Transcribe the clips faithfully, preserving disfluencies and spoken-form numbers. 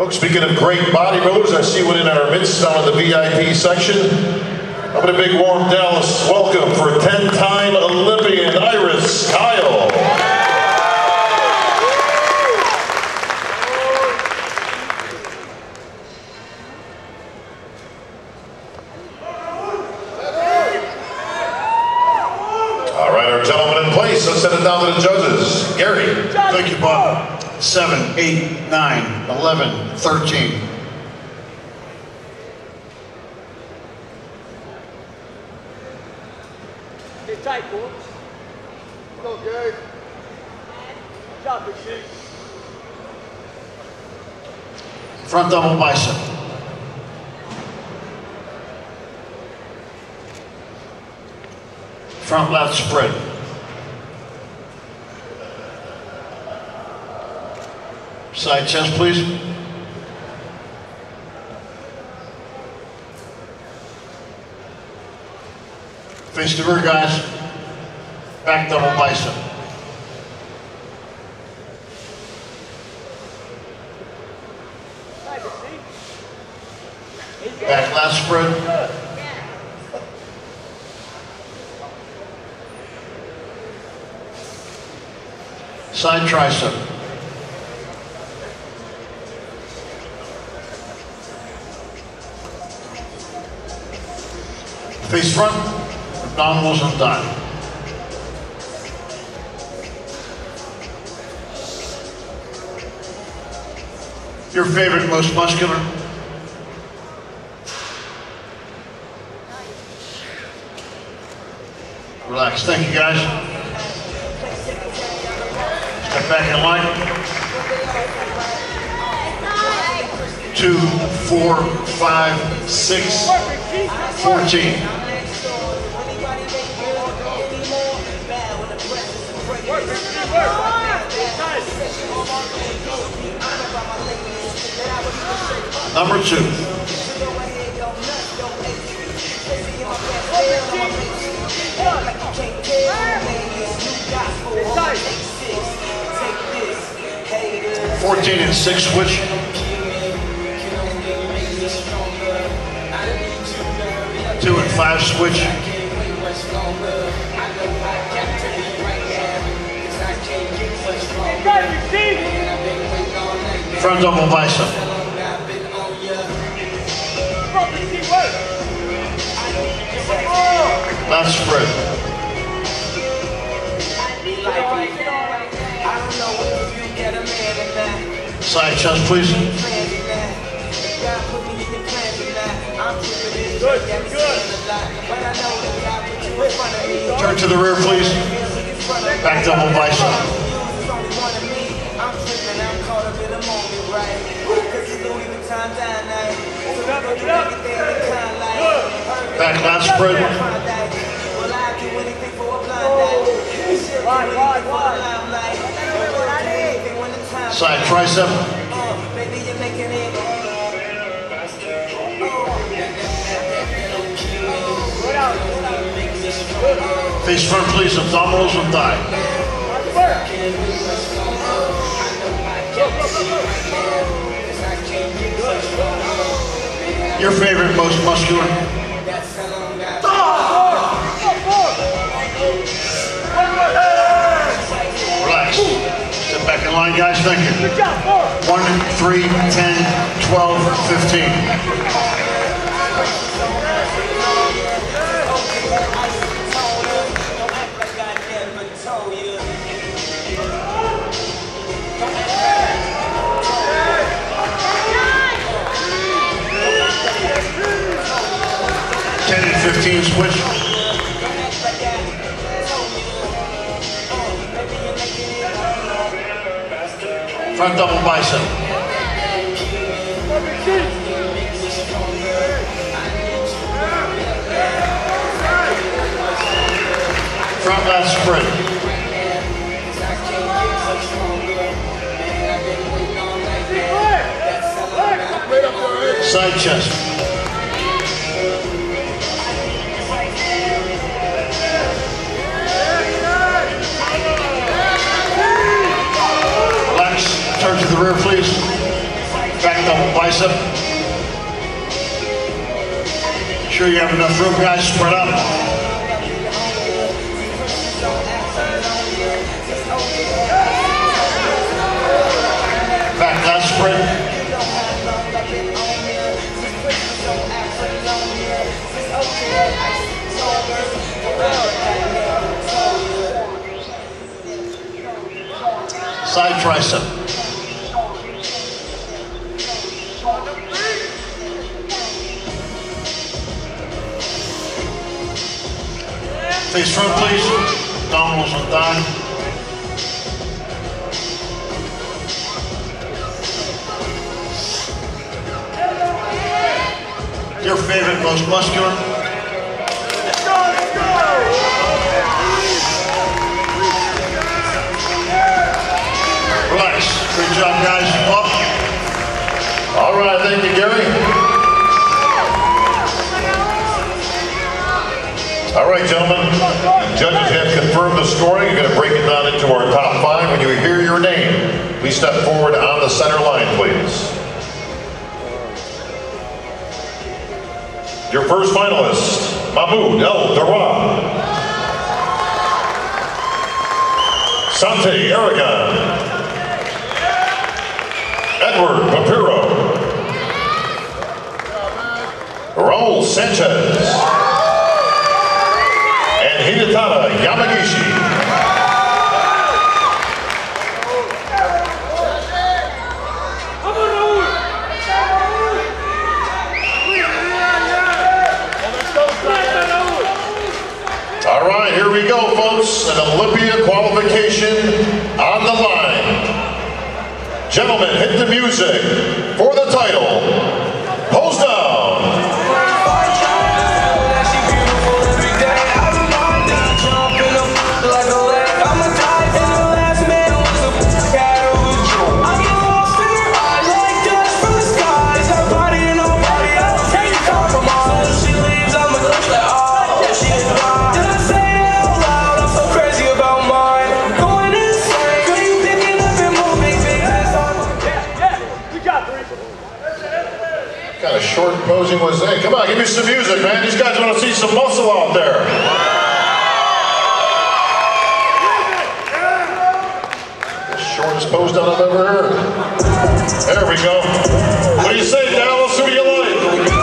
Folks, speaking of great bodybuilders, I see one in our midst down in the V I P section. How about a big warm Dallas welcome for ten-time Olympian Iris Kyle. All right, our gentlemen in place. Let's send it down to the judges. Gary. Thank you, Bob. Seven, eight, nine, eleven, thirteen. Get tight, boys. Go, Gary. Drop it, shoot. Front double bicep. Front lat spread. Side chest, please. Face the rear, guys. Back double bicep. Back lat spread. Side tricep. Face front, abdominals and thigh. Your favorite, most muscular? Relax. Thank you, guys. Step back in line. Two, four, five, six, fourteen. Number two. Fourteen and six switch. Two and five switch. Front double bicep. Lat spread. Side chest, please. Good, good. Turn to the rear, please. Back double bicep. Back lat spread. Side tricep. Face front, please. Abdominals and thigh. Your favorite, most muscular? Relax. Step back in line, guys. Thank you. One, three, ten, twelve, fifteen. ten and fifteen switch. Front double bicep. Front lat spread. Side chest. Relax. Turn to the rear, please. Back double tricep. Make sure you have enough room, guys. Spread up. Back lat spread. Side tricep. Face front, please. Abdominals on thigh. Your favorite, most muscular? Let's go, let's go! Relax. Good job, guys. Up. All right, thank you, Gary. All right, gentlemen. Judges have confirmed the scoring. You're going to break it down into our top five. When you hear your name, please step forward on the center line, please. Your first finalist, Mahmoud El Darab. Sante Aragon. Edward Papiro. Raul Sanchez. And Hidetada Yamagishi. All right, here we go, folks. An Olympia qualification on the line. Gentlemen, hit the music for the title. Pose down. Short posing was that? Come on, give me some music, man. These guys want to see some muscle out there. The shortest pose down I've ever heard. There we go. What do you say, Dallas? Who do you like?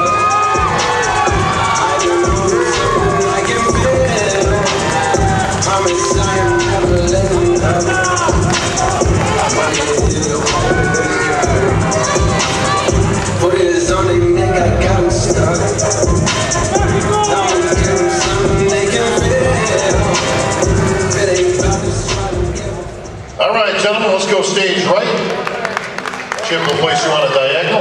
All right, gentlemen, let's go stage right. Chip will place you on a diagonal.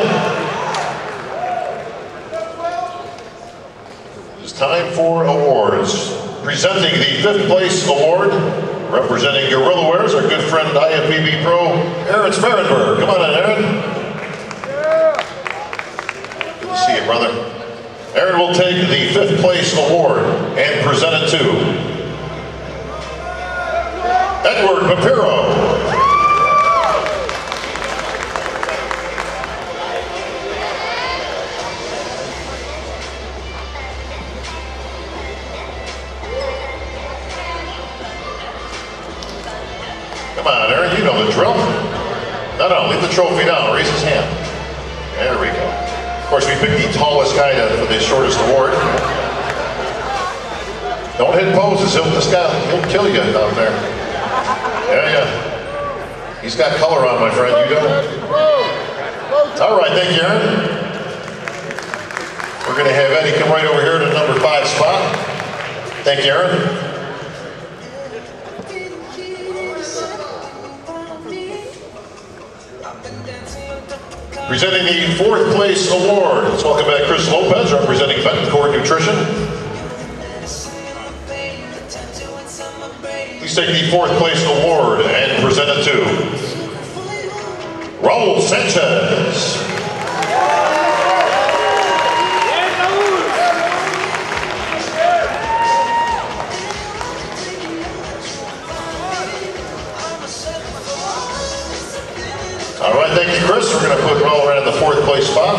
It's time for awards. Presenting the fifth place award, representing Guerrilla Wear, our good friend I F B B Pro, Aaron Sparrenberg. Come on in, Aaron. Good to see you, brother. Aaron will take the fifth place award and present it to Edward Papiro. Come on, Aaron, you know the drill. No, no, leave the trophy down. Raise his hand. There we go. Of course, we picked the tallest guy to, for the shortest award. Don't hit poses. He'll, this guy, he'll kill you down there. Yeah, yeah. He's got color on, my friend. You don't. All right, thank you, Aaron. We're going to have Eddie come right over here to number five spot. Thank you, Aaron. Presenting the fourth place award. Let's welcome back Chris Lopez, representing Betancourt Nutrition. Please take the fourth place award and present it to Raul Sanchez. All right, thank you, Chris. We're going to put Raul right in the fourth place spot.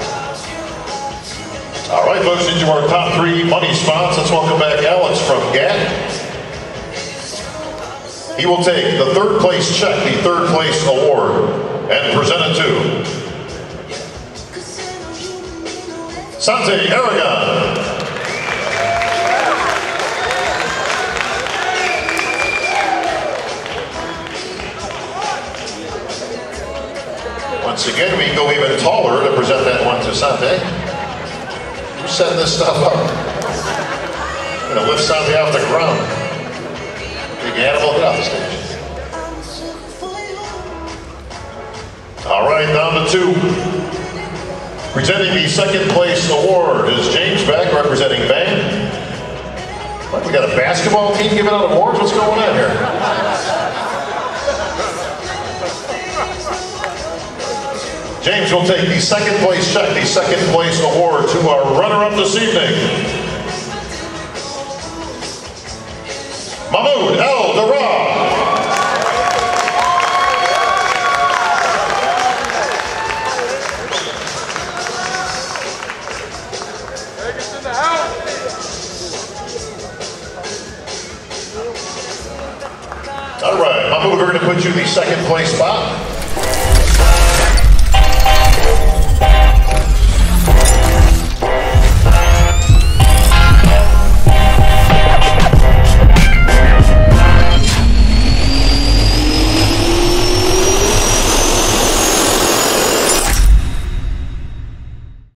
All right, folks, into our top three money spots. Let's welcome back Alex from G A T. He will take the third place check, the third place award, and present it to Sante Aragon. Once again, we go even taller to present that one to Sante. Who's setting this stuff up? I'm gonna lift Sante off the ground. Big animal, get off the stage. All right, down to two. Presenting the second place award is James Beck, representing Bang. What, we got a basketball team giving out awards? What's going on here? James will take the second place check, the second place award to our runner-up this evening, Mahmoud El Dara. Vegas in the house. All right, Mahmoud, we're going to put you in the second place spot.